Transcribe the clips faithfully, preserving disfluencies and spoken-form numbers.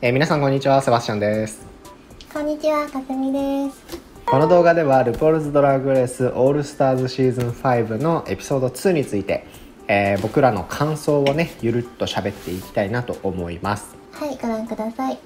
えー皆さんこんにちは、セバスチャンです。 こんにちは、かすみです。 この動画ではルポールズドラッグレースオールスターズシーズンファイブのエピソードツーについて、えー僕らの感想をねゆるっと喋っていきたいなと思います。 はい、ご覧ください。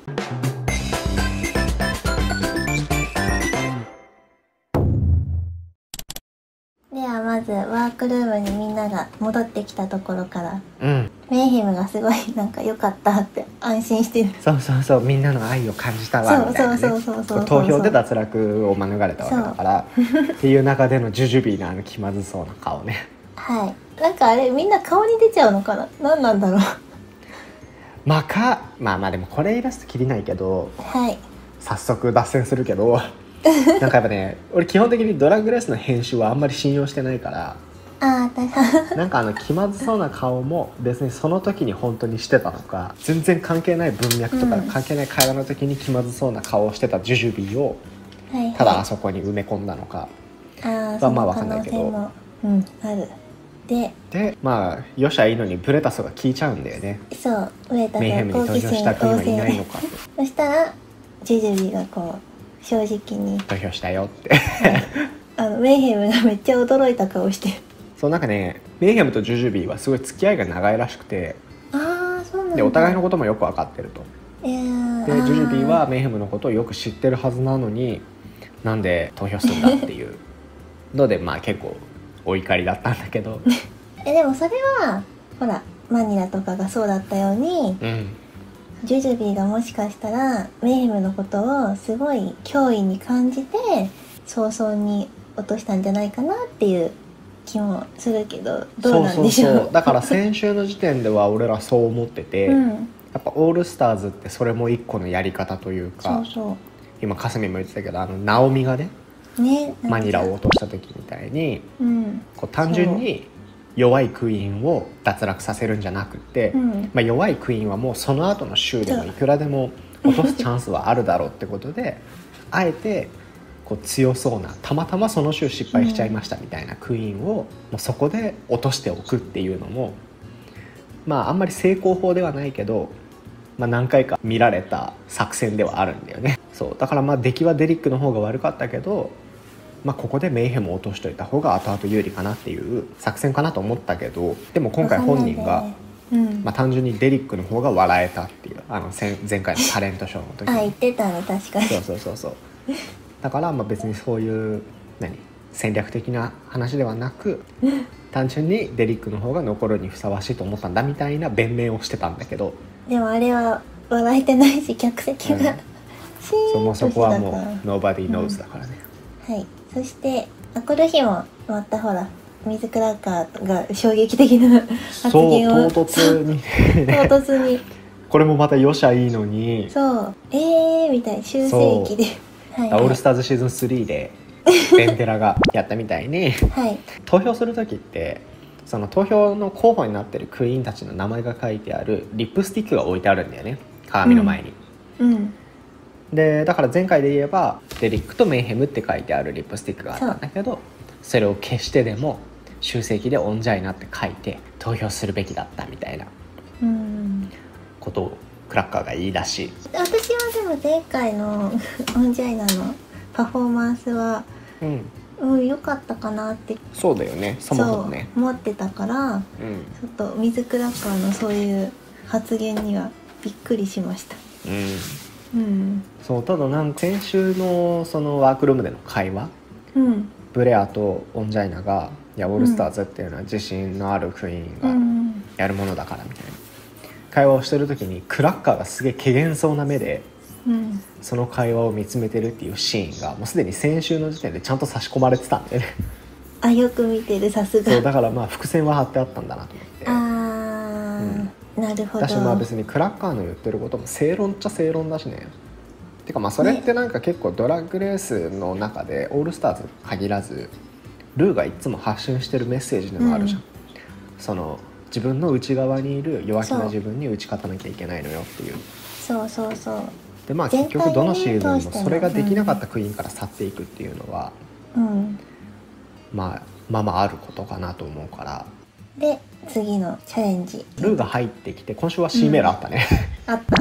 ではまずワークルームにみんなが戻ってきたところから、 うんメイヘムがすごいなんか良かったって安心してる。 そうそうそう、みんなの愛を感じたわみたいなね。 そうそうそうそうそうそう投票で脱落を免れたわけだからっていう中でのジュジュビーのあの気まずそうな顔ね。 はい、なんかあれみんな顔に出ちゃうのかな、何なんだろう。 まあかまあまあでもこれイラスト切りないけど、 はい、 早速脱線するけどなんかやっぱね、俺基本的にドラッグレースの編集はあんまり信用してないから、 ああ大変。 なんかあの気まずそうな顔も別にその時に本当にしてたのか、全然関係ない文脈とか関係ない会話の時に気まずそうな顔をしてたジュジュビーをはい、はい、 ただあそこに埋め込んだのかああはその可まあ分かんないけど、 能性もうんある。ででまあよしゃいいのにブレタスが聞いちゃうんだよね。 そうウエタメイヘムに投票した国はいないのかと。 そしたらジュジュビーがこう正直に投票したよってあのメイヘムがめっちゃ驚いた顔して。 そうなんかね、メイヘムとジュジュビーはすごい付き合いが長いらしくて、 ああそうなんだ。 でお互いのこともよく分かってると。 いやーでジュジュビーはメイヘムのことをよく知ってるはずなのに、なんで投票するんだっていうのでまあ結構お怒りだったんだけどえでもそれはほらマニラとかがそうだったように、 うん、 ジュジュビーがもしかしたらメイヘムのことをすごい脅威に感じて早々に落としたんじゃないかなっていう気もするけど、どうなんでしょう。 そうそうそう、だから先週の時点では俺らそう思ってて、 うん、 やっぱオールスターズってそれも一個のやり方というか、 そうそ今かすみも言ってたけど、あのナオミがねうね、 マニラを落とした時みたいに、 うんこう単純に弱いクイーンを脱落させるんじゃなくて、 うんまあ、弱いクイーンはもうその後の週でもいくらでも落とすチャンスはあるだろうってことであえてこう強そうな、たまたまその週失敗しちゃいましたみたいなクイーンをもうそこで落としておくっていうのも、まああんまり成功法ではないけど、まあ、何回か見られた作戦ではあるんだよね。そうだからまあ出来はデリックの方が悪かったけど、まあ、ここでメイヘムを落としといた方が後々有利かなっていう作戦かなと思ったけど、でも今回本人が、 うんまあ、単純にデリックの方が笑えたっていう、あの前前回のタレントショーの時あに言ってたね確かに。 そうそうそうそう、だからまあ別にそういう何戦略的な話ではなく単純にデリックの方が残るにふさわしいと思ったんだみたいな弁明をしてたんだけど、 でもあれは笑えてないし客席が、 うん、 シーンそもそこはもうとしてたから Nobody knows だからね、 うん、はい。そしてあこの日もまたほら水クラッカーが衝撃的な発言をそう唐突に唐突にこれもまたよしゃいいのに、 そうえーみたいな修正期で、はいはい、 オールスターズシーズンスリーでベンテラがやったみたいにはい投票する時ってその投票の候補になってるクイーンたちの名前が書いてあるリップスティックが置いてあるんだよね、鏡の前に、 うん、 でだから前回で言えばデリックとメイヘムって書いてあるリップスティックがあったんだけど、 そ, それを消してでも修正期でオンジャイナって書いて投票するべきだったみたいなうんことをクラッカーが言い出し、 私はでも前回のオンジャイナのパフォーマンスはうんうん良かったかなってそうだよね、そもそもね、 そう思ってたから、 うん、 ちょっと水クラッカーのそういう発言にはびっくりしました。 うん、 うん、 そうただなんか先週のそのワークルームでの会話、 うん、 ブレアとオンジャイナがいやオールスターズっていうのは自信のあるクイーンうがん、 やるものだからみたいな会話をしてる時にクラッカーがすげえ怪訝そうな目でうん、 その会話を見つめてるっていうシーンがもうすでに先週の時点でちゃんと差し込まれてたんだよねあよく見てるさすが。 そうだからまあ伏線は張ってあったんだなと思って、 あー、うん、なるほど。 だしまあ別にクラッカーの言ってることも正論っちゃ正論だしね。てかまあそれってなんか結構ドラッグレースの中でオールスターズ限らずルーがいつも発信してるメッセージでもあるじゃん、うん、その自分の内側にいる弱気な自分に打ち勝たなきゃいけないのよっていう。 そうそうそうでまあ結局どのシーズンもそれができなかったクイーンから去っていくっていうのは、 うん、 まあまあまああることかなと思うから。 で次のチャレンジルーが入ってきて今週は C メールあったね、 うん、あった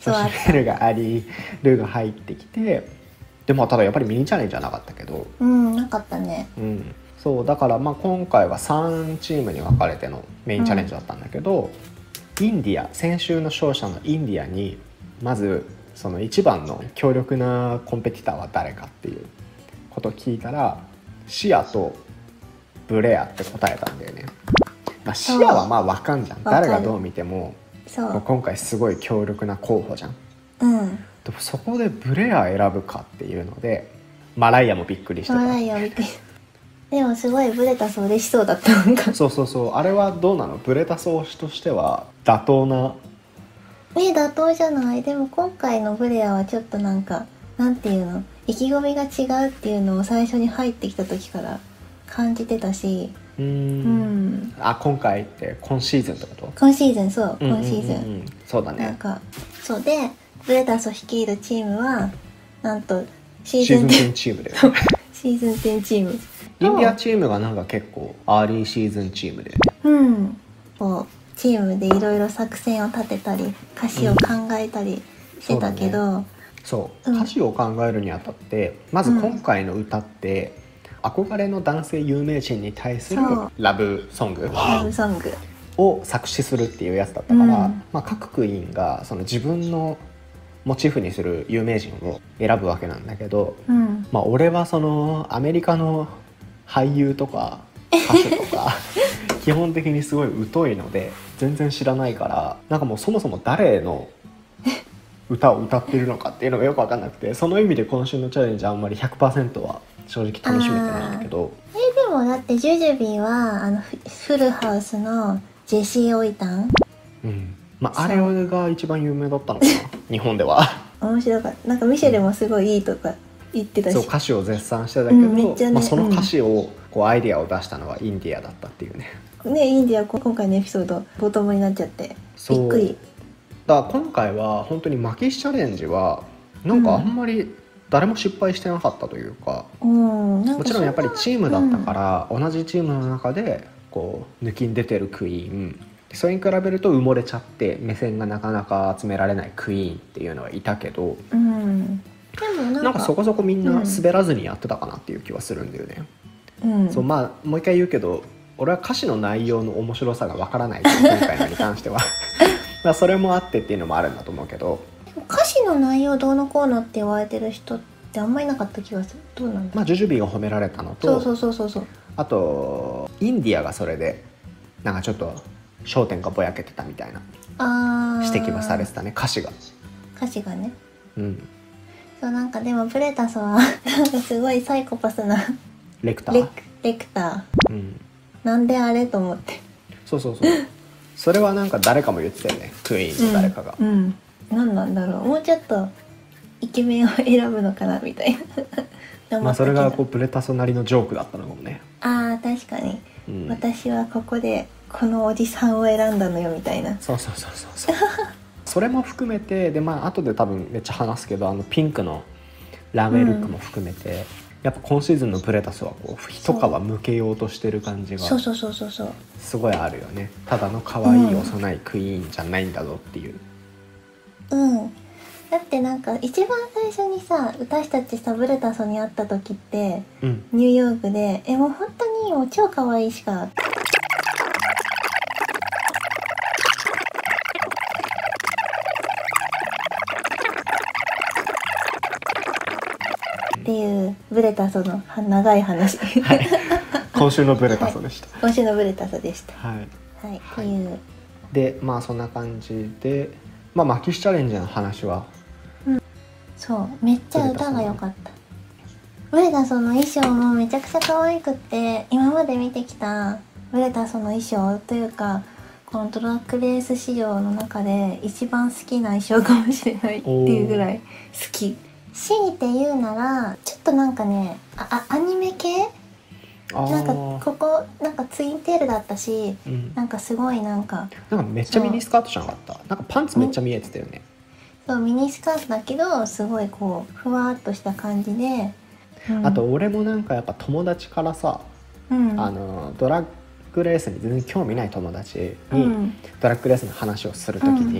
そうあった女子メールがありルーが入ってきて、でもただやっぱりミニチャレンジじゃなかったけど、 うんなかったね。 うんそうだからまあ今回はさんチームに分かれてのメインチャレンジだったんだけど、うん、インディア先週の勝者のインディアにまずその一番の強力なコンペティターは誰かっていうことを聞いたらシアとブレアって答えたんだよね。まあ、シアはまあ分かんじゃん、誰がどう見てもそう今回すごい強力な候補じゃん。 うんでもそこでブレア選ぶかっていうのでマライアもびっくりしてた。 マライアびっくりでもすごいブレタス嬉しそうだったなんかそうそうそう、あれはどうなの？ブレタス推しとしては妥当な。 ね妥当じゃない。でも今回のブレアはちょっとなんかなんていうの意気込みが違うっていうのを最初に入ってきた時から感じてたし、 うーんうんあ今回って今シーズンってこと？ 今シーズンそううんうんうんうん今シーズン、 そうだね。 なんかそうでブレタスを率いるチームはなんとシシーズンーズンじゅうチームでシーズンじゅうチームインディアチームがなんか結構アーリーシーズンチームで、 うんこうチームでいろいろ作戦を立てたり歌詞を考えたりしてたけど、 そううん歌詞を考えるにあたってまず今回の歌って憧れの男性有名人に対するそうラブソングラブソングを作詞するっていうやつだったから、 うんまあ、各クイーンがその自分のモチーフにする有名人を選ぶわけなんだけど、 うんまあ、俺はそのアメリカの俳優とか歌手とか基本的にすごい疎いので全然知らないから、なんかもうそもそも誰の歌を歌ってるのかっていうのがよく分かんなくて、その意味で今週のチャレンジあんまり ひゃくパーセント は正直楽しめてないんだけど、 えでもだってジュジュビーはあのフフルハウスのジェシー・オイタンうんまあ、あれが一番有名だったのかな日本では面白かったなんかミシェルもすごいいいとか言ってたし、 そう歌詞を絶賛してたけど、 うんめっちゃねまあ、その歌詞をこうアイディアを出したのはインディアだったっていうね。 ねインディアこ今回のエピソードボトムになっちゃってそうびっくり。 だから今回は本当にマキシチャレンジはなんかあんまり誰も失敗してなかったというか、 うんなんかもちろんやっぱりチームだったから、同じチームの中でこう抜きん出てるクイーン、それに比べると埋もれちゃって目線がなかなか集められないクイーンっていうのはいたけど、 うんでもなんかなんかそこそこみんな滑らずにやってたかなっていう気はするんだよね。 うんそうまあもう一回言うけど俺は歌詞の内容の面白さがわからない今回のに関してはまあそれもあってっていうのもあるんだと思うけど、 歌詞の内容どうのこうのって言われてる人ってあんまりいなかった気がする。どうなんだ、 まあジュジュビーが褒められたのと、 そうそうそうそうそうあとインディアがそれでなんかちょっと焦点がぼやけてたみたいなあー指摘はされてたね、歌詞が。 歌詞がね。 うんそうなんかでもブレタスはなんかすごいサイコパスなレクターレクレクターうんなんであれと思って。 そうそうそうそれはなんか誰かも言ってたよね、クイーンの誰かが、 うん、うん、何なんだろう、もうちょっとイケメンを選ぶのかなみたいなって思まあったけど、 それがこうブレタスなりのジョークだったのかもね、 あー確かに、 うん、 私はここでこのおじさんを選んだのよみたいな。 そうそうそうそうそうそれも含めてでまあ後で多分めっちゃ話すけど、あのピンクのラメルックも含めて、うん、やっぱ今シーズンのブレタスはこう一皮むけようとしてる感じがそうそうそうそうそうすごいあるよね。ただの可愛い幼いクイーンじゃないんだぞっていう。 うんだってなんか一番最初にさ私たちさブレタスに会った時ってうんニューヨークでえもう本当にもう超可愛いしかっていうブレタスのは長い話はい今週のブレタスでした。 今週のブレタスでした。 はい、 はい、っていうでまあそんな感じで、まあ、マキシチャレンジの話はそうめっちゃ歌が良かった。ブレタスの衣装もめちゃくちゃ可愛くって今まで見てきたブレタスの衣装というかこのドラッグレース仕様の中で一番好きな衣装かもしれないっていうぐらい好き。強いて言うならちょっとなんかねああアニメ系あなんかーここなんかツインテールだったしうん、 なんかすごいなんかなんかめっちゃミニスカートじゃなかった？なんかパンツめっちゃ見えてたよね。 そうミニスカートだけどすごいこうふわっとした感じで、うんあと俺もなんかやっぱ友達からさ、 うんあのドラッグレースに全然興味ない友達に、 うんドラッグレースの話をするときに、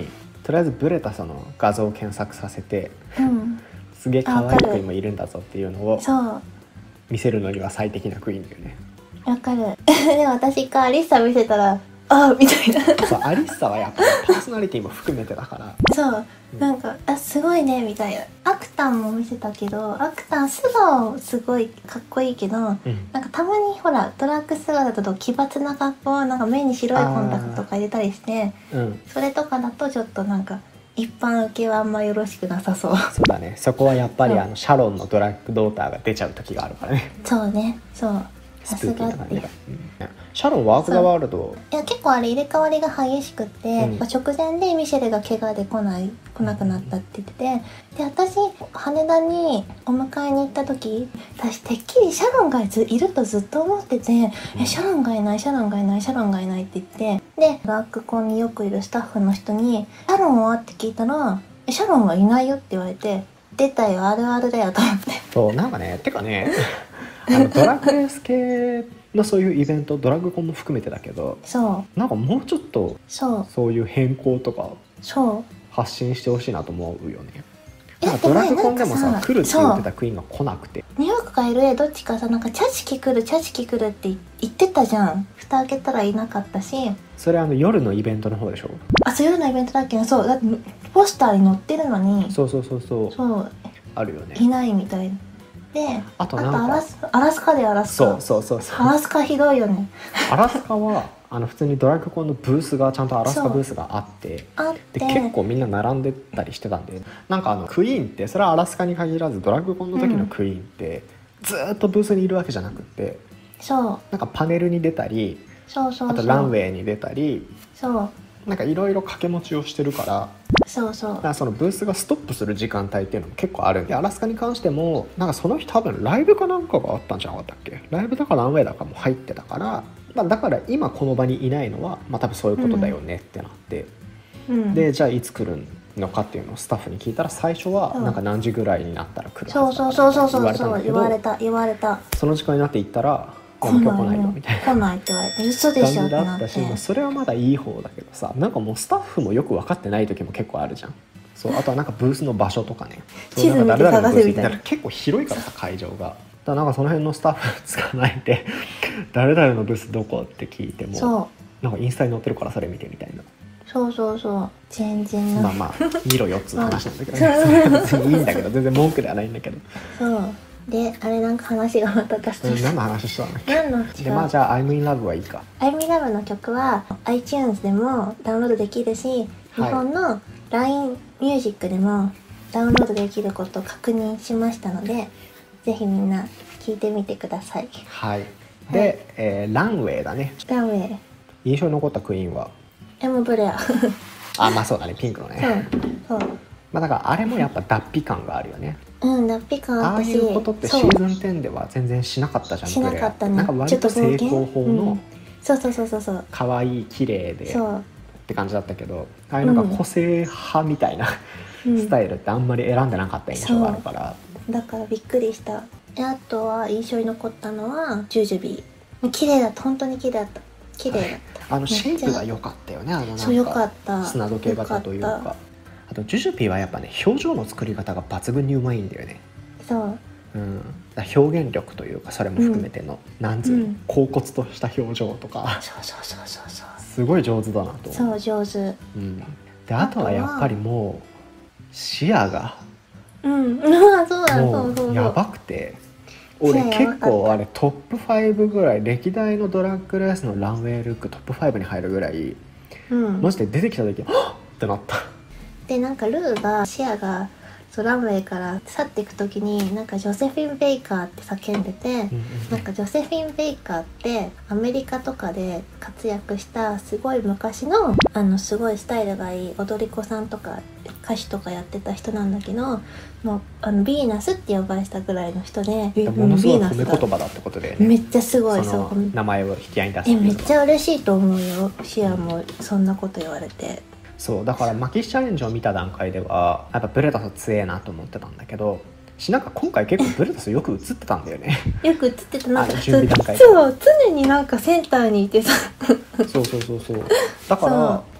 とりあえずブレタスの画像を検索させて、 うん、 すげえ可愛いクイーンもいるんだぞっていうのをそう見せるのには最適なクイーンだよね。 わかるでも私かアリッサ見せたらあみたいなそうアリッサはやっぱりパーソナリティも含めてだからそうなんかあすごいねみたいな。アクタンも見せたけどアクタン素顔すごいかっこいいけど、うん、なんかたまにほらドラッグ姿だと奇抜な格好なんか目に白いコンタクトとか入れたりして、うん、それとかだとちょっとなんか一般受けはあんまよろしくなさそう。 そうだね、そこはやっぱりあのシャロンのドラッグドーターが出ちゃう時があるからね。 そうねそうさすがって、うん、 シャロンワーク・ザ・ワールドいや結構あれ入れ替わりが激しくって、うん、直前でミシェルが怪我で来ない来なくなったって言ってて、で私羽田にお迎えに行った時私てっきりシャロンがずいるとずっと思ってて、うん、えシャロンがいないシャロンがいないシャロンがいないって言ってでドラッグコンによくいるスタッフの人にシャロンはって聞いたらシャロンはいないよって言われて出たよあるあるだよと思って。 そうなんかねてかねあのドラッグレース系のそういうイベントドラッグコンも含めてだけどそうなんかもうちょっとそうそういう変更とかそう発信してほしいなと思うよね。なんかドラッグコンでもさ来るって言ってたクイーンが来なくてニューヨークか エルエー どっちかさなんかチャチキ来るチャチキ来るって言ってたじゃん。蓋開けたらいなかったしそれあの夜のイベントの方でしょ。 あそう夜のイベントだっけな。そうだってポスターに載ってるのにそうそうそうそうそうあるよねいないみたいな。であとなんかあとアラスアラスカでアラスカそうそうそうそうアラスカひどいよね。 アラスカはあの普通にドラッグコンのブースがちゃんとアラスカブースがあってあってで結構みんな並んでたりしてたんでなんかあのクイーンってそれはアラスカに限らずドラッグコンの時のクイーンって、うん、ずーっとブースにいるわけじゃなくってそうなんかパネルに出たりそうそうそうあとランウェイに出たりそうなんかいろいろ掛け持ちをしてるからそうそうだからそのブースがストップする時間帯っていうのも結構あるんでアラスカに関してもなんかその日多分ライブかなんかがあったんじゃなかったっけ。ライブだかランウェイだかも入ってたから、まあ、だから今この場にいないのは、まあ、多分そういうことだよねってなって、うん、でじゃあいつ来るのかっていうのをスタッフに聞いたら最初はなんか何時ぐらいになったら来るはずだって言われたんだけど言われたその時間になって行ったら来ないよみたいな来ないって言われて嘘でしょってなって。 それはまだいい方だけどさなんかもうスタッフもよく分かってない時も結構あるじゃん。そうあとはなんかブースの場所とかね地図見て探せみたいな結構広いからさ会場がだからなんかその辺のスタッフつかないで誰々のブースどこって聞いてもそうなんかインスタに載ってるからそれ見てみたいなそうそうそう全然まあまあ見ろよっつう話なんだけど、ね、別にいいんだけど全然文句ではないんだけどそうであれなんか話がまた出して何の話したんだっけ。 何のでまあじゃあ I'm in Love はいいか。 I'm in Love の曲は iTunes でもダウンロードできるし、はい、日本の ライン ミュージックでもダウンロードできることを確認しましたのでぜひみんな聴いてみてください。 はいで、はいえー、ランウェイだね。 ランウェイ印象に残ったクイーンはエム・ブレアあまあそうだねピンクのねそうそうまあだからあれもやっぱ脱皮感があるよね。 うん脱皮感あったしああいうことってシーズンテンでは全然しなかったじゃん。 しなかったね。 なんか割と成功法の、うん、 そうそうそうそうそう可愛い綺麗でって感じだったけどああいうなんか個性派みたいな、うん、スタイルってあんまり選んでなかった印象があるから、 うん、だからびっくりした。あとは印象に残ったのはジュジュビー綺麗だった本当に綺麗だった綺麗だった、 はい、あのシェイプが良かったよね。あのなんかそう良かった砂時計型というかあとジュジュピーはやっぱね表情の作り方が抜群にうまいんだよね。 そう、 うん、だ表現力というかそれも含めての、うん、なんつうの、うん、恍惚とした表情とかそうそうそうそうそうすごい上手だなとそう上手、 うん、であとはやっぱりもう視野がうんそうだもうやばくて俺結構あれトップファイブぐらい歴代のドラッグレースのランウェイルックトップファイブに入るぐらい、うん、マジで出てきた時はっってなったでなんかルーがシアがそうランウェイから去っていく時になんかジョセフィン・ベイカーって叫んでて、うんうん、なんかジョセフィン・ベイカーってアメリカとかで活躍したすごい昔のあのすごいスタイルがいい踊り子さんとか歌手とかやってた人なんだけどもうあのビーナスって呼ばれたぐらいの人でものすごい褒め言葉だってことで、ね、 めっちゃすごいその名前を引き合いに出すえめっちゃ嬉しいと思うよ。シアもそんなこと言われてそうだからマキシチャレンジを見た段階ではやっぱブレタス強えなと思ってたんだけどしなんか今回結構ブレタスよく映ってたんだよねよく映ってたなんか準備段階そう常になんかセンターにいてさそうそうそうそうだから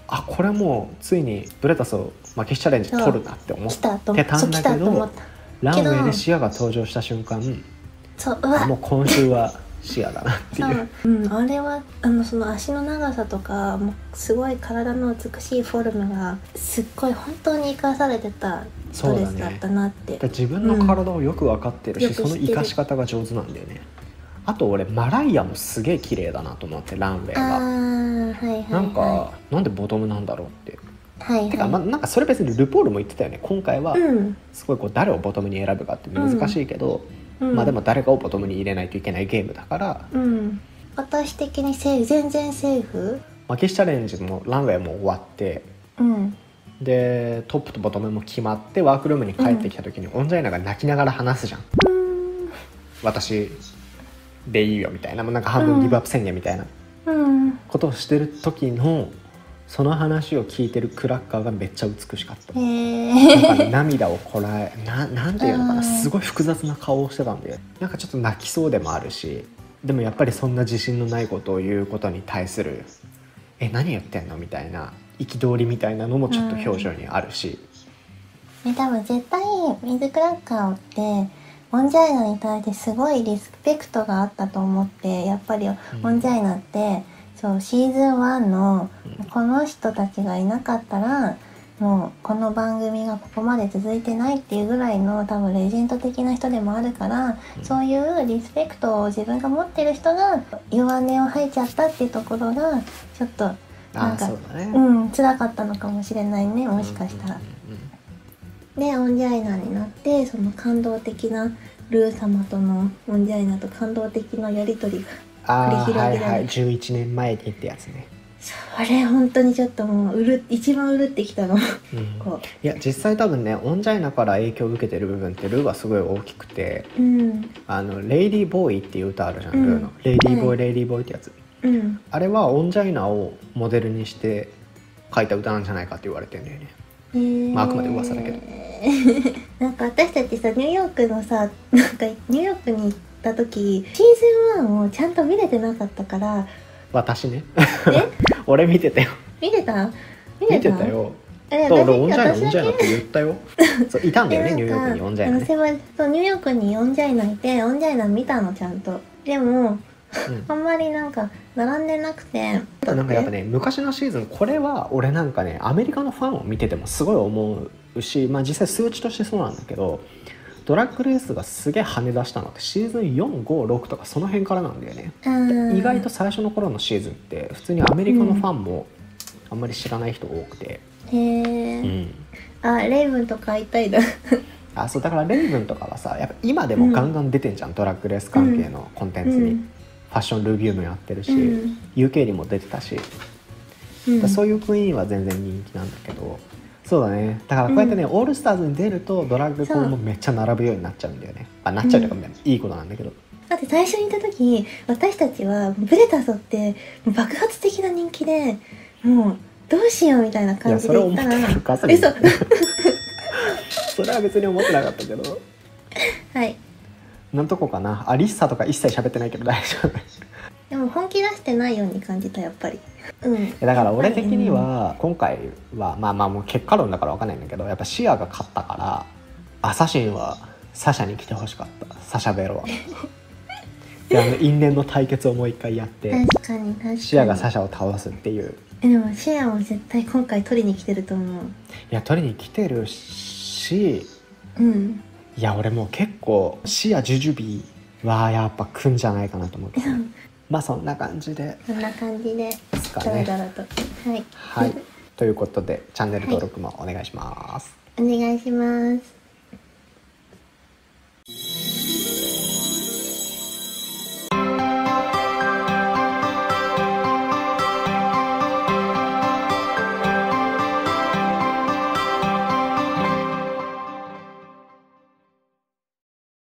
あこれもうついにブレタスを負けしチャレンジ取るなって思っ来たとてたんだけど、 ったランウェイでシアが登場した瞬間、 そううわもう今週はシアだなっていう。 そう、うん、あれはあのその足の長さとかもうすごい体の美しいフォルムがすっごい本当に生かされてたドレスだったなって、 ね、自分の体をよく分かってるし、うん、その生かし方が上手なんだよね。あと俺マライアもすげえ綺麗だなと思って、ランウェイが、 あー、はいはいはい、 なんかなんでボトムなんだろうって、 はいはい、 てか、ま、なんかそれ別にルポールも言ってたよね。今回はすごいこう誰をボトムに選ぶかって難しいけど、うん、まあでも誰かをボトムに入れないといけないゲームだから、 うん、私的にセーフ、全然セーフ。 負けしチャレンジもランウェイも終わって、 うん、でトップとボトムも決まってワークルームに帰ってきた時に、うん、オンジャイナが泣きながら話すじゃん、 うん、 私でいいよみたいな、なんか半分ギブアップ宣言みたいなことをしてる時のその話を聞いてるクラッカーがめっちゃ美しかった。 へー、 なんか、ね、涙をこらえ な, なんていうのかな、すごい複雑な顔をしてたんで、なんかちょっと泣きそうでもあるし、でもやっぱりそんな自信のないことを言うことに対するえ何言ってんのみたいな憤りみたいなのもちょっと表情にあるし、 え多分絶対水クラッカーってオンジャイナに対してすごいリスペクトがあったと思って、やっぱりオンジャイナって、うん、そうシーズンワンのこの人たちがいなかったらもうこの番組がここまで続いてないっていうぐらいの多分レジェンド的な人でもあるから、うん、そういうリスペクトを自分が持ってる人が弱音を吐いちゃったっていうところがちょっとなんか、う、ね、うん辛かったのかもしれないね、もしかしたら。うんうんうん、でオンジャイナになってその感動的なルー様とのオンジャイナと感動的なやり取りが繰り広げられる。 はいはい、じゅういちねんまえにってやつね。 それ本当にちょっともううる一番うるってきたの、うん、 こういや実際多分ねオンジャイナから影響を受けてる部分ってルーはすごい大きくて、 うん、 あのレイディーボーイっていう歌あるじゃん、うん、ルーのレイディーボーイ、はい、レイディーボーイってやつ、うん、あれはオンジャイナをモデルにして書いた歌なんじゃないかって言われてるんだよね、 えーまあ、あくまで噂だけどなんか私たちさニューヨークのさなんかニューヨークに行った時シーズンワンをちゃんと見れてなかったから私ね俺見てたよ。 見てた見てた見てたよ。だから俺オンジャイナオンジャイナって言ったよそういたんだよねニューヨークにオンジャイナ、ね、 そうニューヨークにオンジャイナいてオンジャイナ見たのちゃんと。でも、うん、あんまりなんか並んでなくて、 ただなんかやっぱね昔のシーズンこれは俺なんかねアメリカのファンを見ててもすごい思うし、まあ実際数値としてそうなんだけど、ドラッグレースがすげえ跳ね出したのってシーズンよん、ご、ろくとかその辺からなんだよね。意外と最初の頃のシーズンって普通にアメリカのファンもあんまり知らない人多くて、 うん、へえ、うん、あレイブンとか会いたいだあそうだからレイブンとかはさやっぱ今でもガンガン出てんじゃん、うん、ドラッグレース関係のコンテンツに、うん、ファッションレビューもやってるし、うん、ユーケー にも出てたし、うん、そういうクイーンは全然人気なんだけど、そうだね、だからこうやってね、うん、オールスターズに出るとドラッグコンもめっちゃ並ぶようになっちゃうんだよね。あなっちゃうというか、うん、いいことなんだけど、 だって最初にいた時私たちはブレタスって爆発的な人気でもうどうしようみたいな感じで言ったら、いやそれ思ってるかそれそれは別に思ってなかったけどはいなんとこかな、アリッサとか一切喋ってないけど大丈夫でも本気出してないように感じたやっぱり、うん、 だから俺的には今回はまあまあもう結果論だから分かんないんだけど、やっぱシアが勝ったからアサシンはサシャに来てほしかった。サシャベロはであの因縁の対決をもう一回やって確かに確かにシアがサシャを倒すっていう。 えでもシアも絶対今回取りに来てると思う。いや取りに来てるし、 うん、いや俺もう結構シアジュジュビーはやっぱ来んじゃないかなと思うけどまあそんな感じでそんな感じでですかね。 だらだらとはい、 はい、ということでチャンネル登録もお願いします、 はい、お願いします。